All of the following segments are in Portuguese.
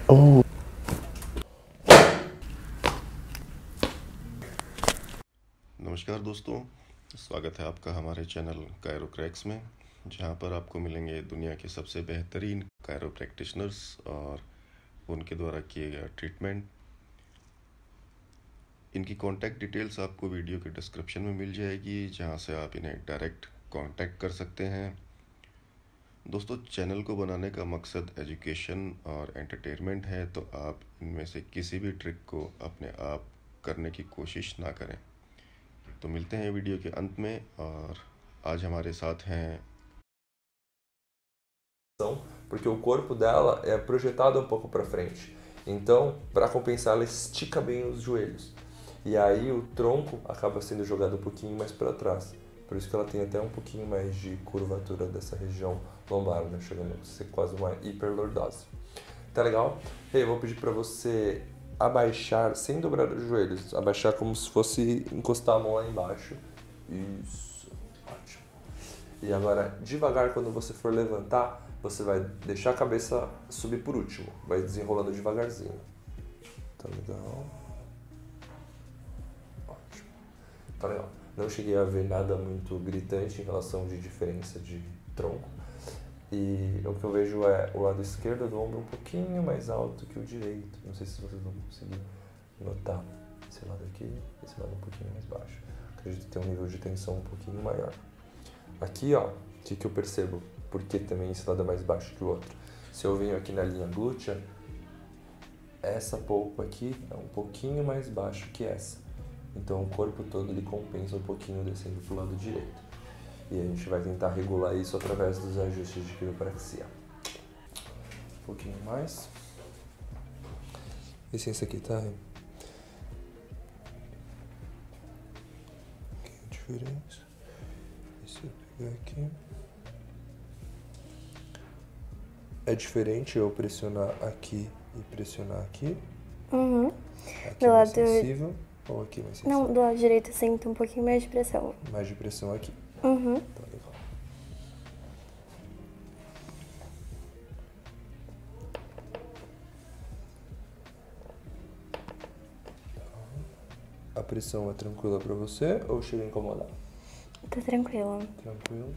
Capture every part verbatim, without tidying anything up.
Oh. नमस्कार दोस्तों, स्वागत है आपका हमारे चैनल कायरो क्रैक्स में, जहां पर आपको मिलेंगे दुनिया के सबसे बेहतरीन कायरो प्रैक्टिशनर्स और उनके द्वारा किए गए ट्रीटमेंट। इनकी कॉन्टैक्ट डिटेल्स आपको वीडियो के डिस्क्रिप्शन में मिल जाएगी, जहां से आप इन्हें डायरेक्ट कांटेक्ट कर सकते हैं। दोस्तों, चैनल को बनाने का मकसद एजुकेशन और एंटरटेनमेंट है, तो आप इनमें से किसी भी ट्रिक को अपने आप करने की कोशिश ना करें। तो मिलते हैं वीडियो के अंत में, और आज हमारे साथ हैं porque o corpo dela é projetado um pouco para frente. Então, para compensar, ela estica bem os joelhos. E aí o tronco acaba sendo jogado um pouquinho mais para trás. Por isso que ela tem até um pouquinho mais de curvatura dessa região lombar, né? Chegando a ser quase uma hiperlordose. Tá legal? E aí, eu vou pedir para você abaixar sem dobrar os joelhos. Abaixar como se fosse encostar a mão lá embaixo. Isso. Ótimo. E agora, devagar, quando você for levantar, você vai deixar a cabeça subir por último. Vai desenrolando devagarzinho. Tá legal? Ótimo. Tá legal. Não cheguei a ver nada muito gritante em relação de diferença de tronco. E o que eu vejo é o lado esquerdo do ombro um pouquinho mais alto que o direito. Não sei se vocês vão conseguir notar. Esse lado aqui, esse lado um pouquinho mais baixo. Acredito ter um nível de tensão um pouquinho maior. Aqui, ó, o que, que eu percebo? Porque também esse lado é mais baixo que o outro. Se eu venho aqui na linha glútea, essa polpa aqui é um pouquinho mais baixo que essa. Então o corpo todo ele compensa um pouquinho descendo pro lado direito. E a gente vai tentar regular isso através dos ajustes de quiropraxia. Um pouquinho mais. Licença aqui, tá? Um pouquinho diferente. Deixa eu pegar aqui. É diferente eu pressionar aqui e pressionar aqui? Uhum. Aqui do é mais lado sensível ou aqui é mais sensível? Não, do lado direito eu sinto um pouquinho mais de pressão. Mais de pressão aqui. Uhum. Tá legal. A pressão é tranquila pra você ou chega a incomodar? Tá tranquilo. Tranquilo.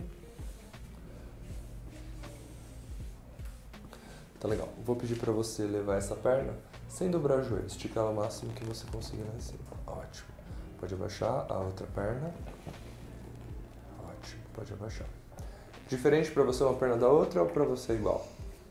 Tá legal. Vou pedir pra você levar essa perna sem dobrar o joelho. Esticar ela o máximo que você conseguir lá em cima. Ótimo. Pode abaixar a outra perna. Ótimo. Pode abaixar. Diferente pra você uma perna da outra ou pra você igual?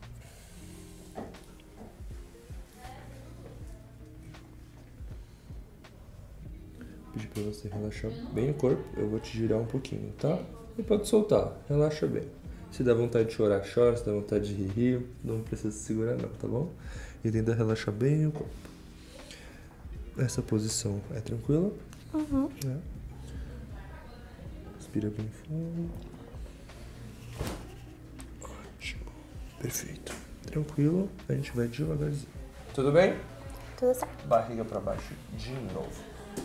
Vou pedir pra você relaxar bem o corpo. Eu vou te girar um pouquinho, tá? E pode soltar. Relaxa bem. Se dá vontade de chorar, chora. Se dá vontade de rir, rir. Não precisa se segurar não, tá bom? E tenta relaxar bem o corpo. Essa posição é tranquila? Uhum. É. Respira bem fundo. Ótimo. Perfeito. Tranquilo. A gente vai devagarzinho. Tudo bem? Tudo certo. Barriga pra baixo de novo.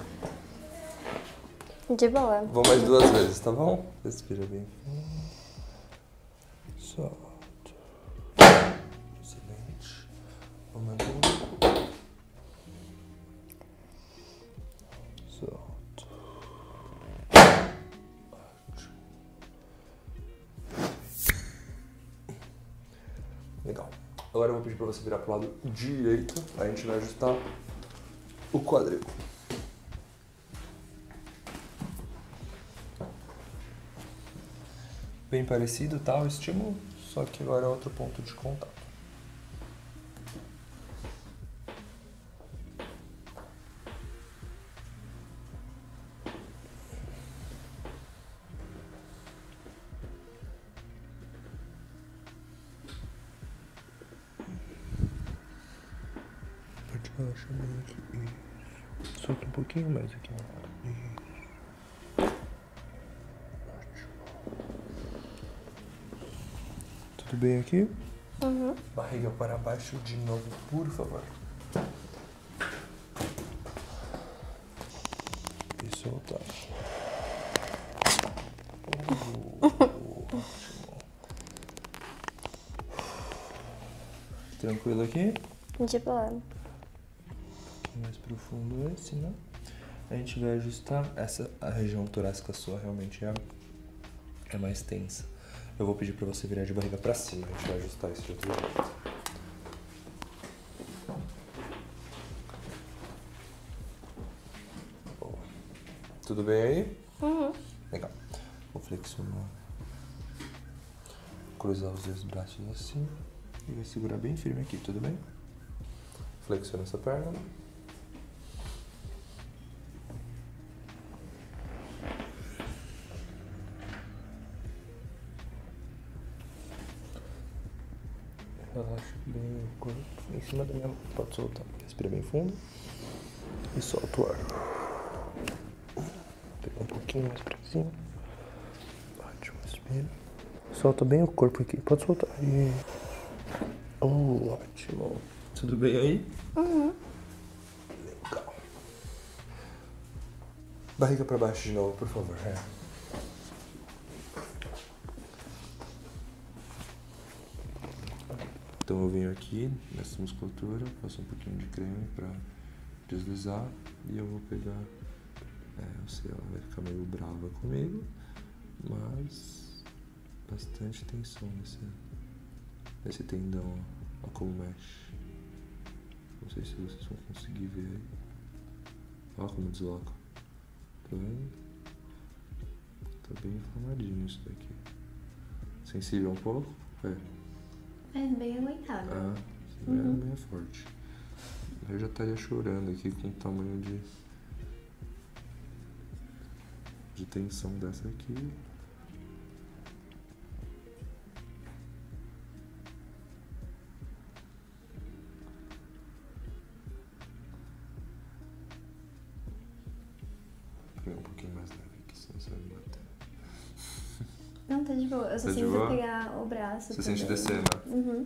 De boa. Vou mais duas vezes, tá bom? Respira bem fundo. Solta. Excelente. Aumentando. Solta. Ótimo. Legal. Agora eu vou pedir pra você virar pro lado direito. A gente vai ajustar o quadril. Bem parecido, tá? O estímulo, só que agora é outro ponto de contato. Pode relaxar bem aqui. Isso. Solta um pouquinho mais aqui. Isso. Tudo bem aqui? Uhum. Barriga para baixo de novo, por favor. E soltar. Oh, ótimo. Tranquilo aqui? De boa. Um pouquinho mais profundo esse, né? A gente vai ajustar essa, a região torácica sua realmente é, é mais tensa. Eu vou pedir pra você virar de barriga pra cima, a gente vai ajustar isso de outro jeito. Boa. Tudo bem aí? Uhum. Legal. Vou flexionar. Cruzar os dois braços assim. E vai segurar bem firme aqui, tudo bem? Flexiona essa perna. Relaxa bem o corpo em cima da minha mão. Pode soltar. Respira bem fundo. E solta o ar. Pega um pouquinho mais pra cima. Ótimo, respira. Solta bem o corpo aqui. Pode soltar. E... Oh, ótimo. Tudo bem aí? Uhum. Legal. Barriga pra baixo de novo, por favor. É. Então eu venho aqui nessa musculatura, faço um pouquinho de creme pra deslizar e eu vou pegar. É, eu sei, ela vai ficar meio brava comigo, mas bastante tensão nesse, nesse tendão, ó, ó como mexe. Não sei se vocês vão conseguir ver aí. Olha como desloca. Tá vendo? Tá bem inflamadinho isso daqui. Sensível um pouco? É. É bem aguentável. Ah, Uhum. bem, bem forte. Eu já estaria chorando aqui com o tamanho de, de tensão dessa aqui. Vou pegar um pouquinho mais leve aqui, senão você vai me bater. Não, tá de boa. Eu só Tá de sinto boa? pegar o braço. Você também. sente descer, né? Uhum.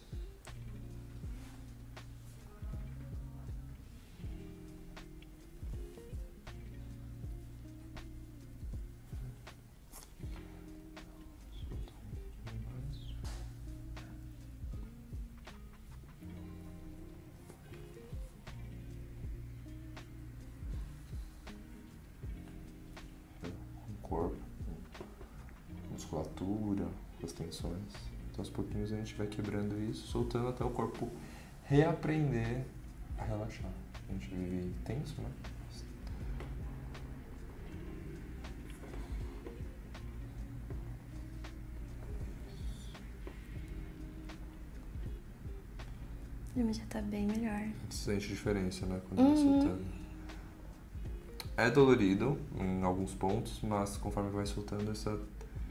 Corpo, musculatura, as tensões. Então aos pouquinhos a gente vai quebrando isso, soltando até o corpo reaprender a relaxar. A gente vive tenso, né? Mas já tá bem melhor. Você sente diferença, né? Quando vai Uhum. soltando. É dolorido em alguns pontos, mas conforme vai soltando essa,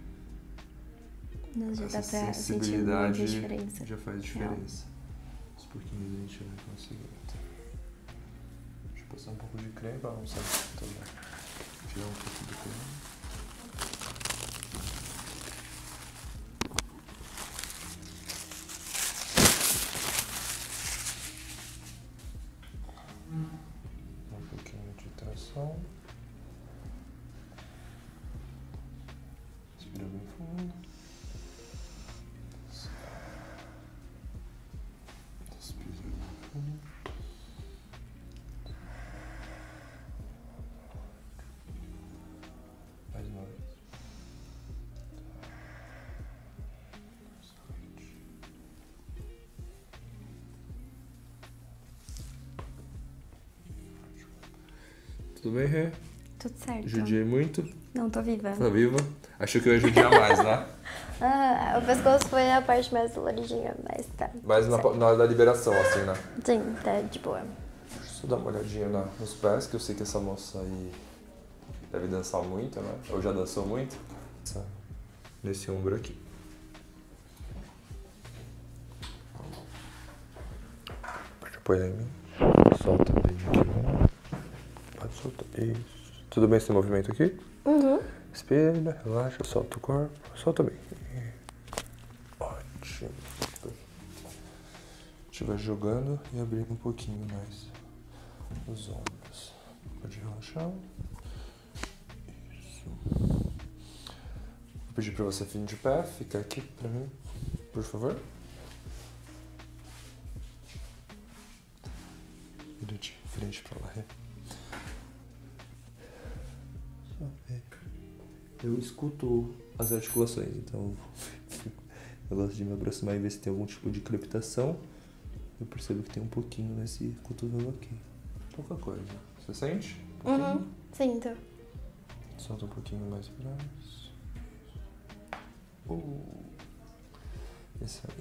Não, já essa dá pra sentir sensibilidade, muita diferença. já faz diferença. Aos pouquinhos a gente vai conseguindo. Deixa eu passar um pouco de creme para não sair tudo. Tirar um pouco do creme. Um pouquinho de tração. Respira bem fundo. Respira bem fundo. Mais uma vez. Tudo bem, Rê? Tudo certo. Judiei muito. Não, tô viva. Tá viva? Achou que eu ia judiar mais, né? Ah, o pescoço foi a parte mais doloridinha, mas tá. Mas na, na hora da liberação, assim, né? Sim, tá de boa. Deixa eu só dar uma olhadinha na, nos pés, que eu sei que essa moça aí deve dançar muito, né? Ou já dançou muito. Nesse ombro aqui. Pode apoiar em mim. Solta bem aqui, né? Pode soltar. Isso. Tudo bem esse movimento aqui? Uhum. Respira, relaxa, solta o corpo. Solta bem. Ótimo. A gente vai jogando e abrindo um pouquinho mais os ombros. Pode relaxar. Isso. Vou pedir pra você ficar de pé, ficar aqui pra mim, por favor. vira de frente pra lá. Só ver. Eu escuto as articulações, então eu gosto de me aproximar e ver se tem algum tipo de crepitação. Eu percebo que tem um pouquinho nesse cotovelo aqui. Pouca coisa. Você sente? Um Uhum, sinto. Solta um pouquinho mais pra trás. Uh, isso aí.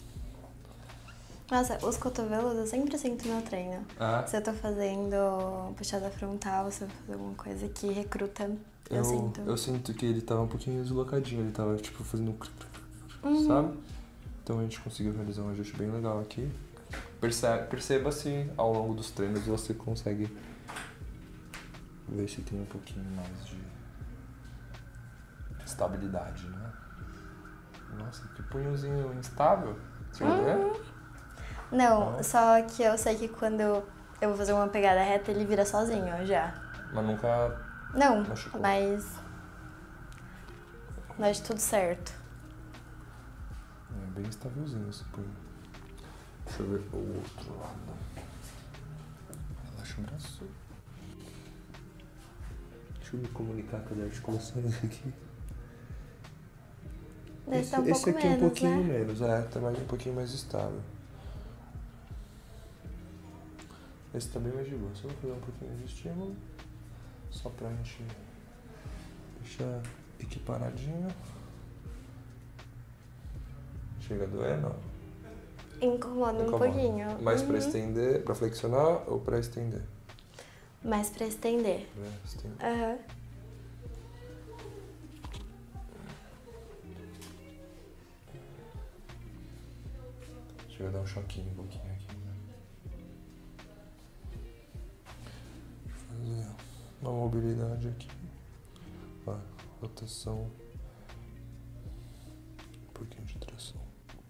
Nossa, os cotovelos eu sempre sinto no treino. Ah. Se eu tô fazendo puxada frontal, se eu fazer alguma coisa que recruta, eu, Eu, sinto. eu sinto que ele tava um pouquinho deslocadinho, ele tava tipo fazendo um... Uhum. Sabe? Então a gente conseguiu realizar um ajuste bem legal aqui. Perceba, perceba se ao longo dos treinos você consegue ver se tem um pouquinho mais de estabilidade, né? Nossa, que punhozinho instável. Você Uhum. vê? Não, Ah. só que eu sei que quando eu vou fazer uma pegada reta, ele vira sozinho já. Mas nunca... Não, machucou. mas... Mas tudo certo. É bem estávelzinho esse punho. Deixa eu ver o outro lado. Relaxa o braço. Deixa eu me comunicar com as articulações aqui. Esse, Esse, tá um esse pouco aqui é um menos, pouquinho né? menos, é, tá mais, um pouquinho mais estável. Esse tá bem mais de boa. Só vou fazer um pouquinho de estímulo. Só pra gente deixar equiparadinho. Chega a doer, não? Incomoda um Incomoda. pouquinho. Mais Uhum. pra estender, pra flexionar ou pra estender? Mais pra estender. Pra estender. Aham. Chega a dar um choquinho um pouquinho aqui, né? Deixa eu fazer uma mobilidade aqui. Vai, rotação. Um pouquinho de tração.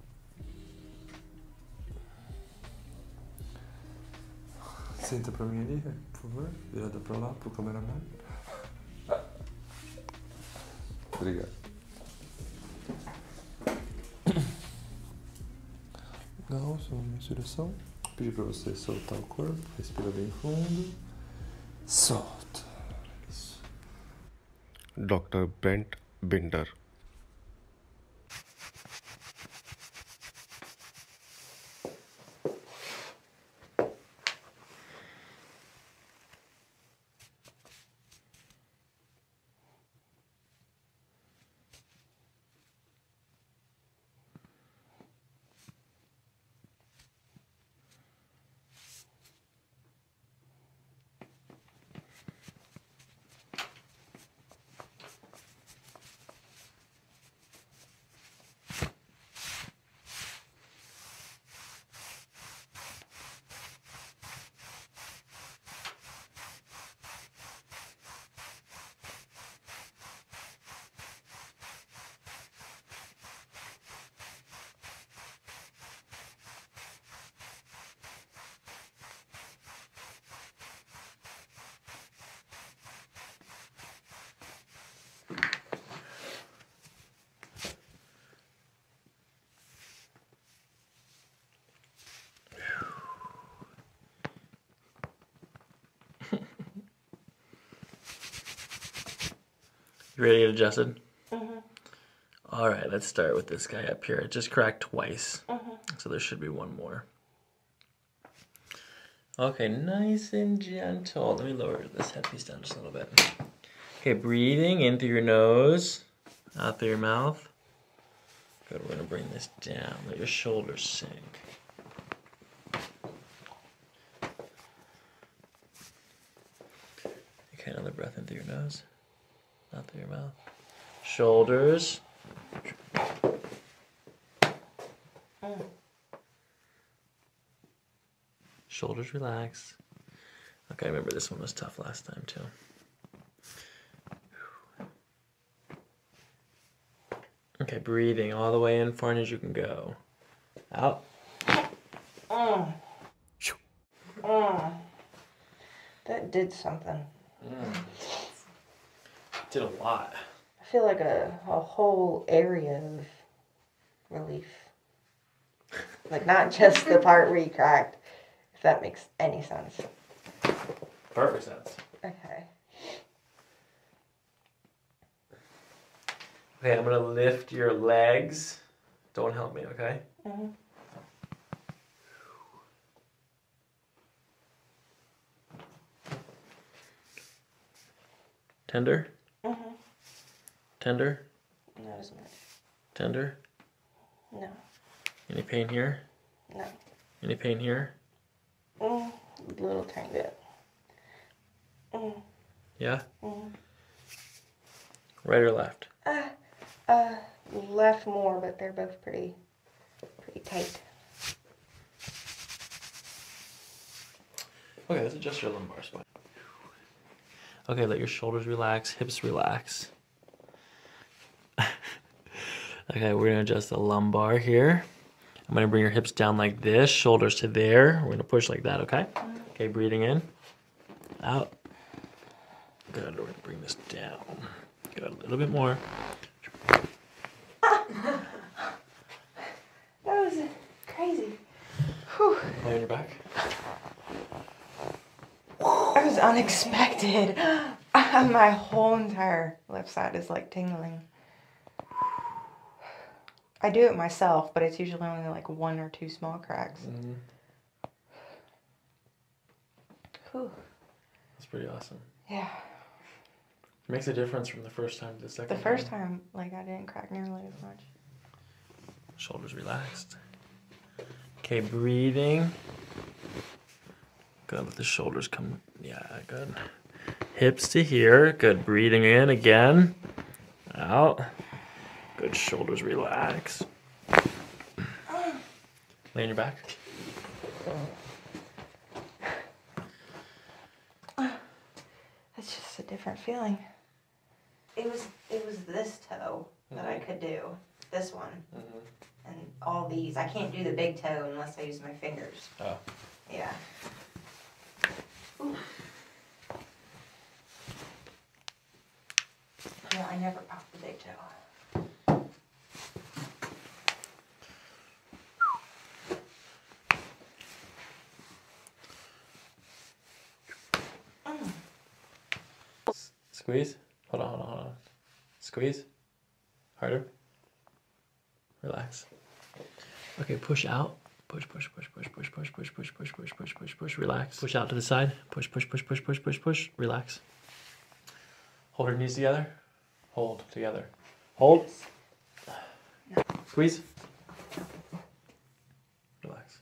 Senta pra mim ali, por favor. Virada pra lá, pro cameraman. Obrigado. Legal, só uma respiração. Vou pedir pra você soltar o corpo. Respira bem fundo. Solta. Isso. doutor Brent Binder. You ready to get adjusted? Mm-hmm. All right, let's start with this guy up here. It just cracked twice, mm-hmm. So there should be one more. Okay, nice and gentle. Let me lower this headpiece down just a little bit. Okay, breathing in through your nose, out through your mouth. Good, we're gonna bring this down. Let your shoulders sink. Okay, another breath in through your nose. Out through your mouth. Shoulders. Mm. Shoulders relax. Okay, remember this one was tough last time too. Okay, breathing all the way in far as you can go. Out. Mm. Mm. That did something. Mm. Did a lot. I feel like a, a whole area of relief. Like not just the part where you cracked. If that makes any sense. Perfect sense. Okay. Okay, I'm gonna lift your legs. Don't help me, okay? Mm-hmm. Tender? Mm-hmm. Tender? Not as much. Tender? No. Any pain here? No. Any pain here? Mm, a little tiny bit. Mm, Yeah? mm. Right or left? Uh, uh, left more, but they're both pretty, pretty tight. Okay, let's adjust your lumbar spine. Okay, let your shoulders relax, hips relax. Okay, we're gonna adjust the lumbar here. I'm gonna bring your hips down like this, shoulders to there. We're gonna push like that, okay? Okay, breathing in, out. Good, we're gonna bring this down. Good, a little bit more. That was crazy. Whew. Lay on your back. That was unexpected. My whole entire left side is like tingling. I do it myself, but it's usually only like one or two small cracks. Mm-hmm. Whew. That's pretty awesome. Yeah. Makes a difference from the first time to the second The first time, like, I didn't crack nearly as much. Shoulders relaxed. Okay, breathing. Good, let the shoulders come, yeah, good. Hips to here, good, breathing in again. Out. Good, shoulders relax. Lay on your back. It's just a different feeling. It was it was this toe that I could do. This one. Mm-hmm. And all these. I can't do the big toe unless I use my fingers. Oh. Yeah. Ooh. Yeah, I never popped the big toe. Mm. Squeeze. Hold on, hold on, hold on. Squeeze. Harder. Relax. Okay, push out. Push, push, push, push, push, push, push, push, push, push, push, push, push, relax. Push out to the side. Push, push, push, push, push, push, push. Relax. Hold your knees together. Hold together. Hold. Squeeze. Relax.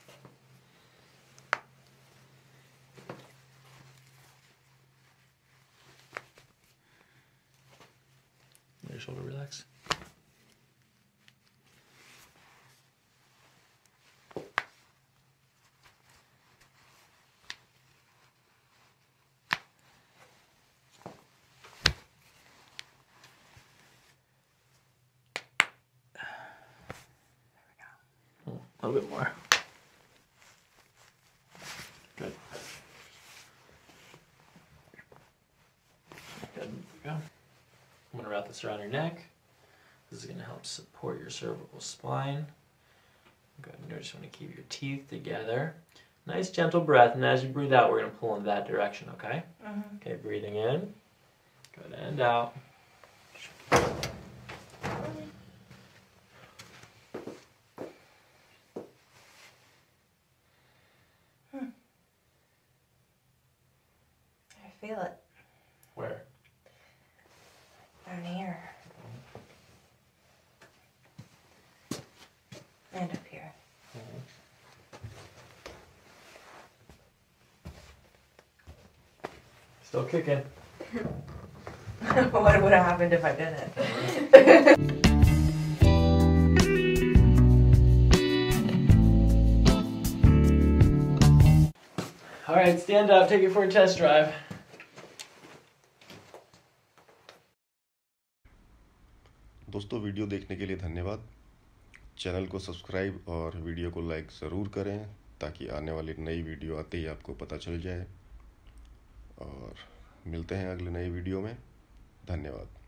Let your shoulder relax. A little bit more. Good. Good. There we go. I'm going to wrap this around your neck. This is going to help support your cervical spine. Good. You just want to keep your teeth together. Nice gentle breath, and as you breathe out, we're going to pull in that direction, okay? Mm-hmm. Okay, breathing in. Good, and out. I feel it Where? down here. And up here. Still kicking. What would have happened if I didn't? All right, stand up, take it for a test drive. दोस्तों video देखने के लिए धन्यवाद। चैनल को सब्सक्राइब और वीडियो को लाइक ज़रूर करें ताकि आने वाली नई वीडियो आते ही आपको पता चल जाए। और मिलते हैं अगले नई वीडियो में। धन्यवाद।